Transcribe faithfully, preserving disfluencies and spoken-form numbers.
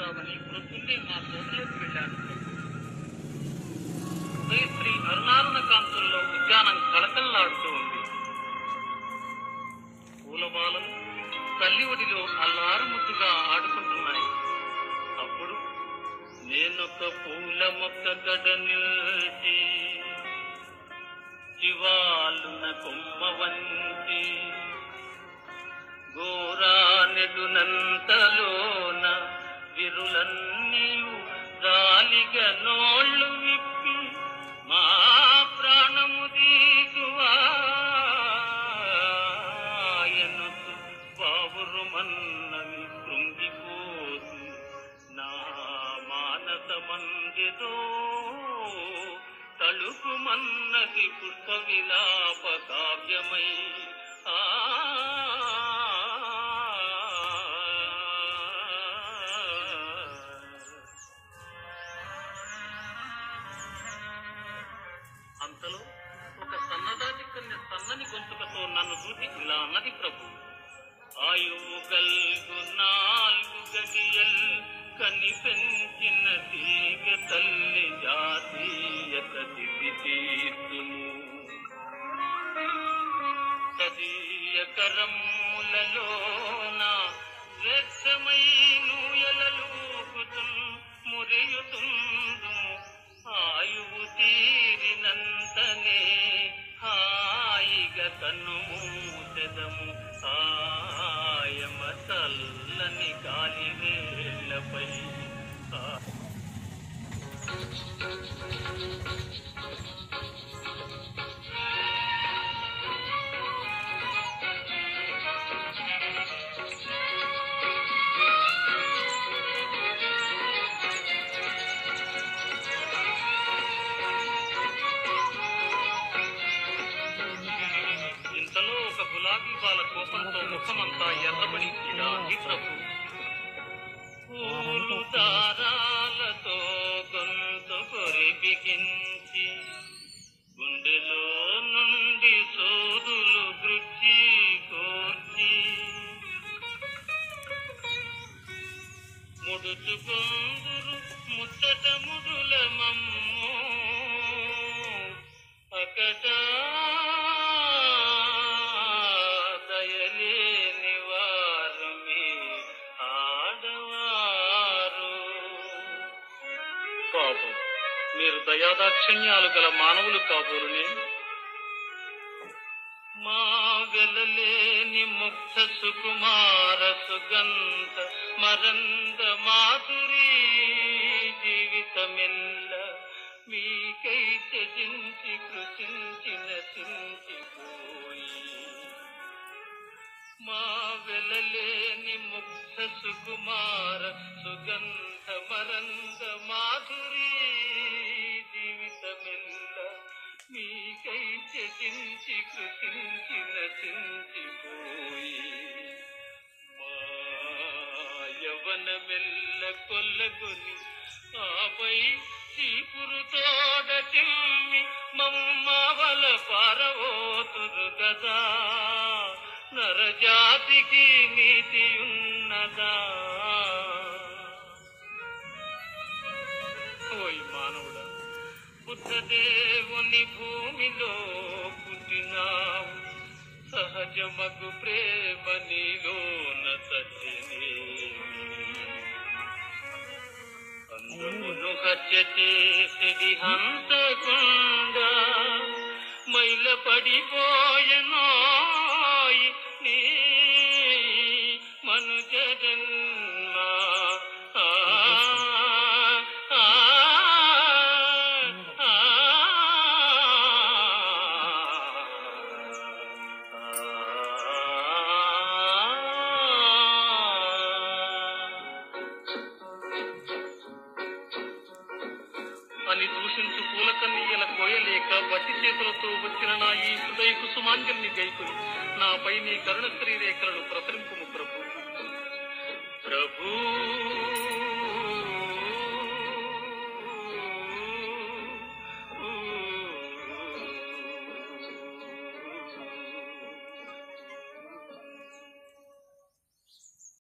తీసుకువద్దామని ప్రొద్దున్నే మా తోటలోకి వెళ్ళాను. ఉదయశ్రీ అరుణారుణ కాంతుల్లో ఉద్యానం కళకళలాడుతూ ఉంది. పూలబాలలు తల్లి ఒడిలో అల్లారముద్దుగా ఆడుకుంటున్నాయి. అప్పుడు నేనొక పూల మొక్క గడ నిల్చి శివాలున కొమ్మ వంచి గోరానెడునంతలోన విరులన్నీయు గాలిగా నోళ్ళు విప్పి మా ప్రాణము దీటువాయనకు బావురుమన్నవి కృంగిపోతు నా మానస మందిదో తళుకుమన్నది పుష్ప విలాప కావ్యమై. ఆ అంతలో ఒక సన్నదాటి కన్య సన్నని గొంతుకతో నన్ను చూసి ఇలా అన్నది, ప్రభు ఆయువు గల్గు నాలుగు గడియల్ కని పెంచిన తీగ తల్లి జాతీయత దిది తీర్చును తదీయ కరములలోన వ్యర్థమై నూయలూకుతున్ మురియుతుందు ఆయువు తీరినంతనే హాయిగా తన్ను మూసెదము ఆయమ చల్లని గాలి వేళ్లపై. గులాబీ బాల కోపంతో ముఖమంతా ఎర్రబడి ఇలా అంది, ప్రభు పూలు దారాలతో గొంతు కొరి బిగించి గుండెలో నుండి సోదులు గృచ్చి కోర్చి ముడుచుకొందురు ముచ్చట ముడుల మమ్మో అకట మీరు దయాదాక్షిణ్యాలు గల మానవులు కాబోరునే. మా వెలలేని ముక్త సుకుమార సుగంధ మరంద మాధురీ జీవితమెల్ల మీకై త్యజించి కృషించి నశించిపోయి. మా వెలలేని ముక్త సుకుమార సుగంధ మరంద మాధురీ జీవితమెల్ల మీకై త్యజించి కృషించి నశించిపోయి. మా యవ్వనమెల్ల కొల్లగొని ఆపై చీపురు తోడ చిమ్మి మమ్మవల పారవోతురు గదా నరజాతికి నీతి ఉన్నదా. ఓయ్ మానవుడా, బుద్ధదేవుని భూమిలో పుట్టినావు, సహజమగు ప్రేమ నీలోన సత్యనేమి అందును హత్య చేసిడి హంతకుండా మైల పడిపోయనోయి నీ మనుజ జన్మ. అని దూషించు పూలకన్నీయల కోయలేక బట్టి చేతులతో వచ్చిన నా ఈ హృదయ కుసుమాంజల్ని గైకుని నాపై నీ కరుణ శ్రీ రేఖలను ప్రసరింపుము ప్రభు. ప్రభు